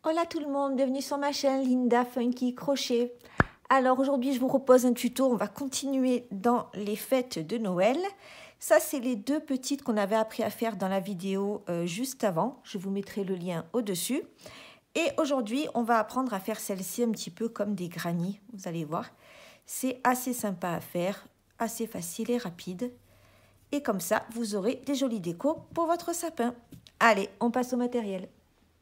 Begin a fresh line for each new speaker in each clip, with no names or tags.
Hola tout le monde, bienvenue sur ma chaîne Linda Funky Crochet. Alors aujourd'hui je vous propose un tuto, on va continuer dans les fêtes de Noël. Ça c'est les deux petites qu'on avait appris à faire dans la vidéo juste avant. Je vous mettrai le lien au-dessus. Et aujourd'hui on va apprendre à faire celle-ci un petit peu comme des grannies, vous allez voir. C'est assez sympa à faire, assez facile et rapide. Et comme ça vous aurez des jolies décos pour votre sapin. Allez, on passe au matériel.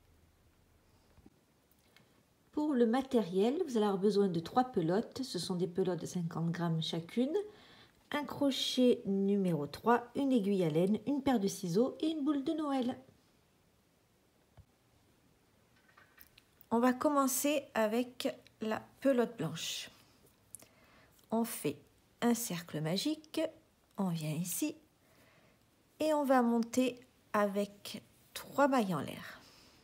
Pour le matériel, vous allez avoir besoin de 3 pelotes. Ce sont des pelotes de 50 grammes chacune. Un crochet numéro 3, une aiguille à laine, une paire de ciseaux et une boule de Noël. On va commencer avec la pelote blanche. On fait un cercle magique. On vient ici. Et on va monter avec 3 mailles en l'air.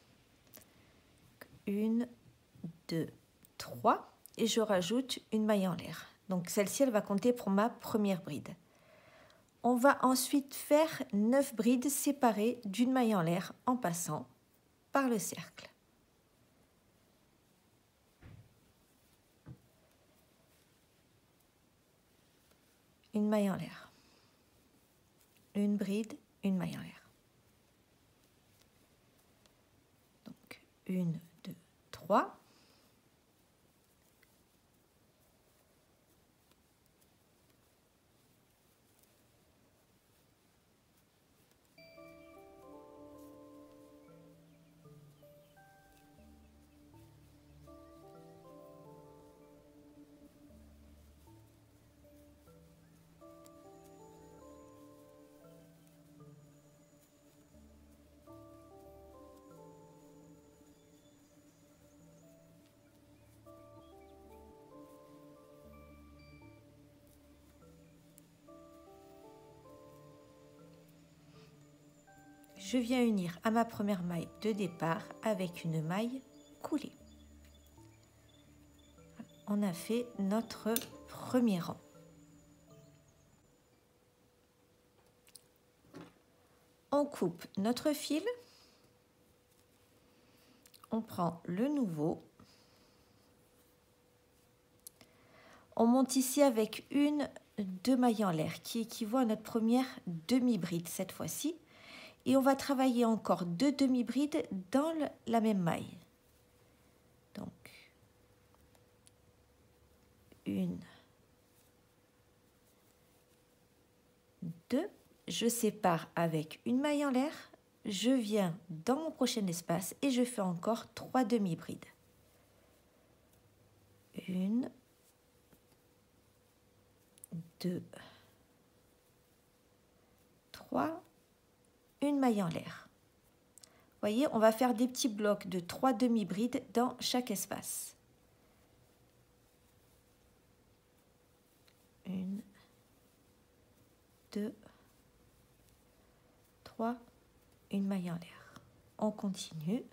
1, 2, 3 et je rajoute une maille en l'air. Donc celle-ci, elle va compter pour ma première bride. On va ensuite faire 9 brides séparées d'une maille en l'air en passant par le cercle. Une maille en l'air. Une bride, une maille en l'air. Donc 1, 2, 3. Je viens unir à ma première maille de départ avec une maille coulée. On a fait notre premier rang. On coupe notre fil. On prend le nouveau. On monte ici avec une, 2 mailles en l'air qui équivaut à notre première demi-bride cette fois-ci. Et on va travailler encore 2 demi-brides dans la même maille. Donc, 1, 2. Je sépare avec une maille en l'air. Je viens dans mon prochain espace et je fais encore 3 demi-brides. 1, 2, 3. Une maille en l'air. Vous voyez, on va faire des petits blocs de 3 demi-brides dans chaque espace. 1, 2, 3, une maille en l'air. On continue.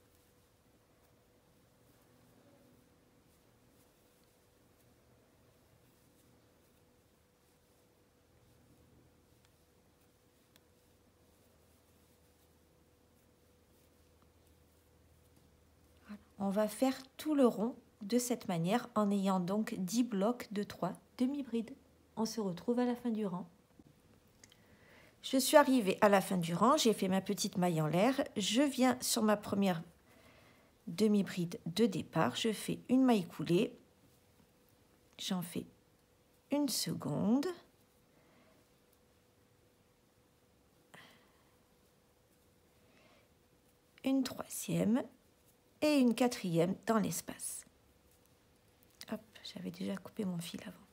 On va faire tout le rond de cette manière en ayant donc 10 blocs de 3 demi-brides. On se retrouve à la fin du rang. Je suis arrivée à la fin du rang, j'ai fait ma petite maille en l'air. Je viens sur ma première demi-bride de départ, je fais une maille coulée. J'en fais une seconde. Une troisième. Et une quatrième dans l'espace. Hop, j'avais déjà coupé mon fil avant.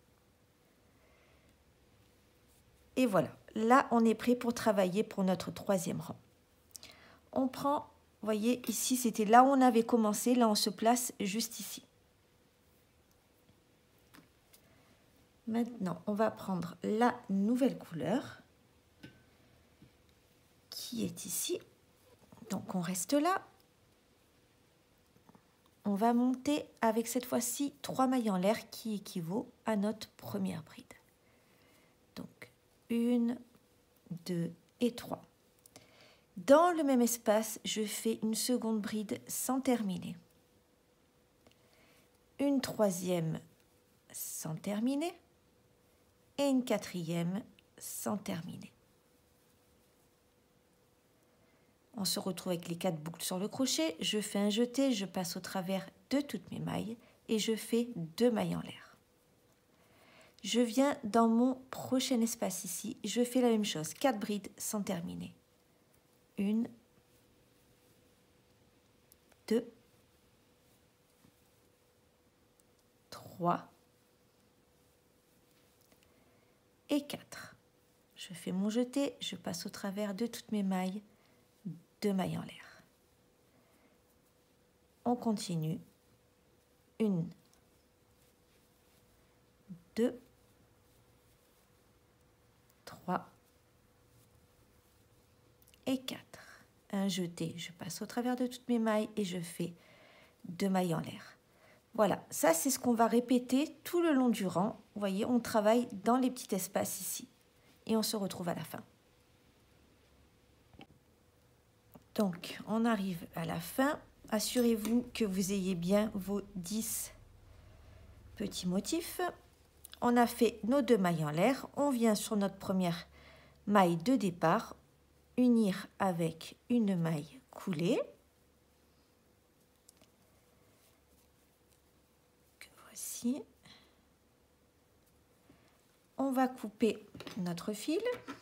Et voilà, là on est prêt pour travailler pour notre troisième rang. On prend, vous voyez, ici c'était là où on avait commencé, là on se place juste ici. Maintenant, on va prendre la nouvelle couleur qui est ici. Donc on reste là. On va monter avec cette fois-ci 3 mailles en l'air qui équivaut à notre première bride. Donc 1, 2 et 3. Dans le même espace, je fais une seconde bride sans terminer. Une troisième sans terminer. Et une quatrième sans terminer. On se retrouve avec les 4 boucles sur le crochet. Je fais un jeté, je passe au travers de toutes mes mailles et je fais 2 mailles en l'air. Je viens dans mon prochain espace ici, je fais la même chose, 4 brides sans terminer. 1, 2, 3 et 4. Je fais mon jeté, je passe au travers de toutes mes mailles, 2 mailles en l'air. On continue. 1, 2, 3 et 4. Un jeté, je passe au travers de toutes mes mailles et je fais 2 mailles en l'air. Voilà, ça c'est ce qu'on va répéter tout le long du rang. Vous voyez, on travaille dans les petits espaces ici. Et on se retrouve à la fin. Donc, on arrive à la fin. Assurez-vous que vous ayez bien vos 10 petits motifs. On a fait nos 2 mailles en l'air. On vient sur notre première maille de départ, unir avec une maille coulée. Que voici. On va couper notre fil.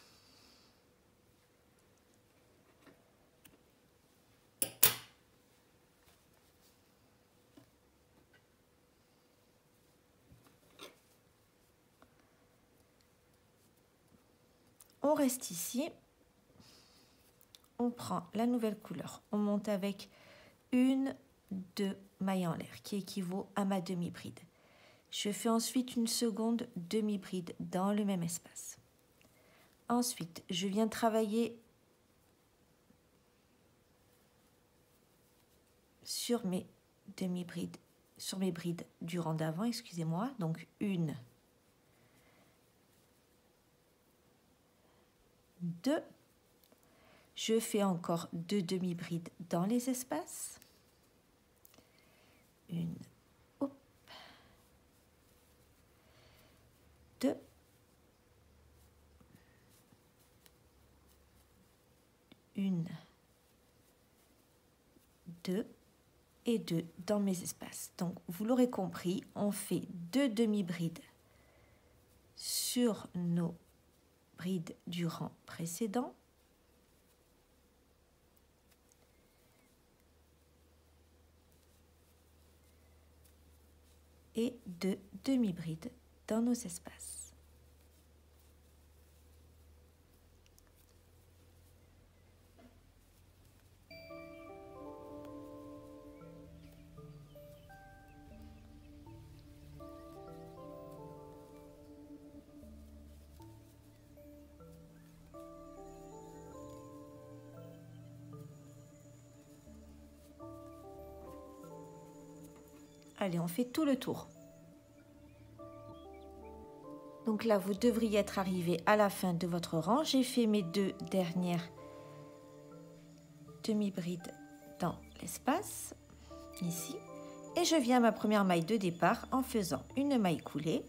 On reste ici. On prend la nouvelle couleur. On monte avec 1, 2 mailles en l'air qui équivaut à ma demi-bride. Je fais ensuite une seconde demi-bride dans le même espace. Ensuite, je viens travailler sur mes demi-brides, sur mes brides du rang d'avant, excusez-moi. Donc 1, 2. Je fais encore 2 demi-brides dans les espaces. 1, 2, 1, 2 et 2 dans mes espaces. Donc, vous l'aurez compris, on fait 2 demi-brides sur nos brides du rang précédent. Et 2 demi-brides dans nos espaces. Allez, on fait tout le tour. Donc là, vous devriez être arrivé à la fin de votre rang. J'ai fait mes 2 dernières demi-brides dans l'espace, ici. Et je viens à ma première maille de départ en faisant une maille coulée.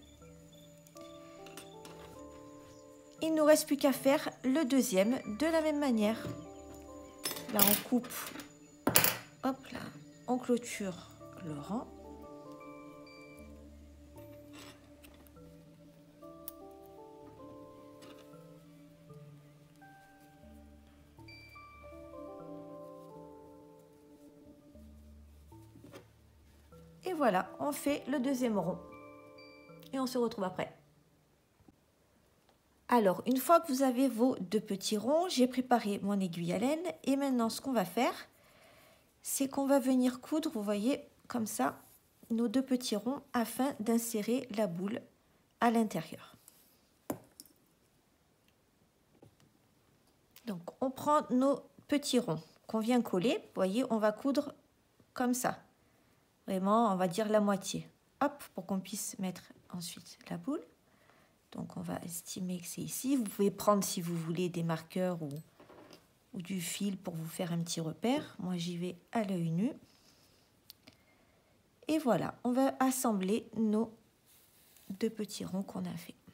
Il ne nous reste plus qu'à faire le deuxième de la même manière. Là, on coupe, hop là, on clôture le rang. Et voilà, on fait le deuxième rond. Et on se retrouve après. Alors, une fois que vous avez vos 2 petits ronds, j'ai préparé mon aiguille à laine. Et maintenant, ce qu'on va faire, c'est qu'on va venir coudre, vous voyez, comme ça, nos 2 petits ronds afin d'insérer la boule à l'intérieur. Donc, on prend nos petits ronds qu'on vient coller. Vous voyez, on va coudre comme ça. Vraiment, on va dire la moitié. Hop, pour qu'on puisse mettre ensuite la boule. Donc, on va estimer que c'est ici. Vous pouvez prendre, si vous voulez, des marqueurs ou ou du fil pour vous faire un petit repère. Moi, j'y vais à l'œil nu. Et voilà, on va assembler nos 2 petits ronds qu'on a fait.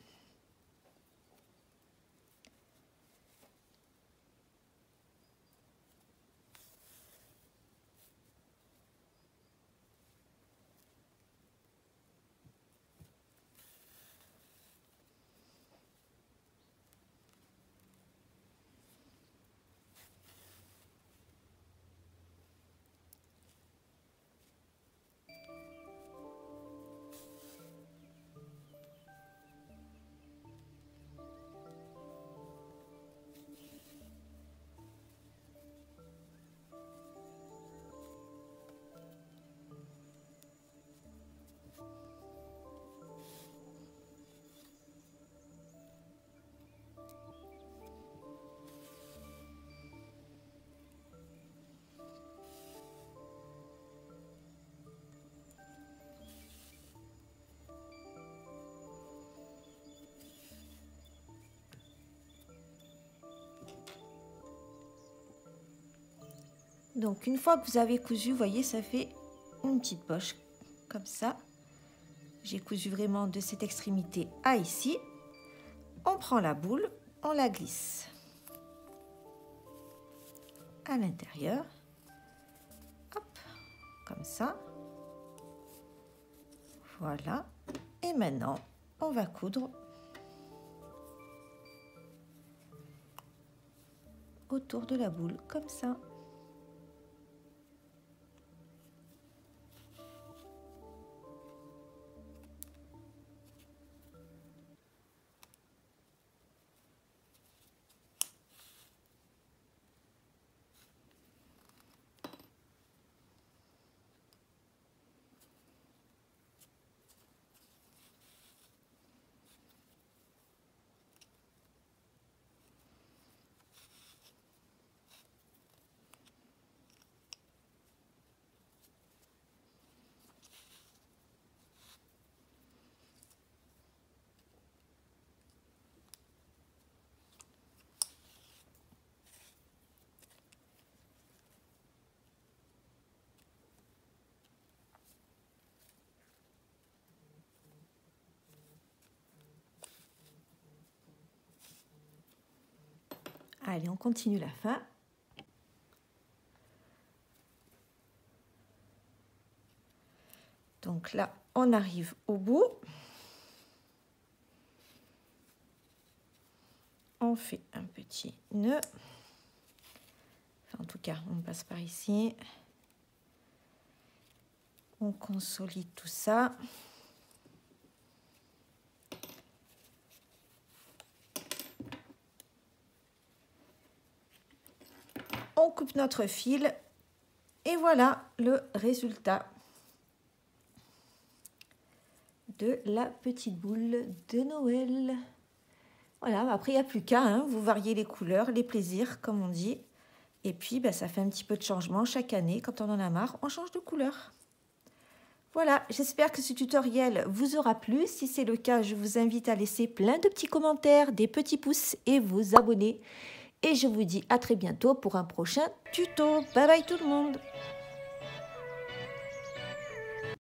Donc une fois que vous avez cousu, vous voyez, ça fait une petite poche comme ça. J'ai cousu vraiment de cette extrémité à ici. On prend la boule, on la glisse à l'intérieur. Hop, comme ça. Voilà. Et maintenant, on va coudre autour de la boule, comme ça. Allez, on continue la fin. Donc là, on arrive au bout. On fait un petit nœud. Enfin, en tout cas, on passe par ici. On consolide tout ça. On coupe notre fil et voilà le résultat de la petite boule de Noël. Voilà, après il n'y a plus qu'à, hein, vous variez les couleurs, les plaisirs comme on dit. Et puis ça fait un petit peu de changement chaque année. Quand on en a marre, on change de couleur. Voilà, j'espère que ce tutoriel vous aura plu. Si c'est le cas, je vous invite à laisser plein de petits commentaires, des petits pouces et vous abonner. Et je vous dis à très bientôt pour un prochain tuto. Bye bye tout le monde!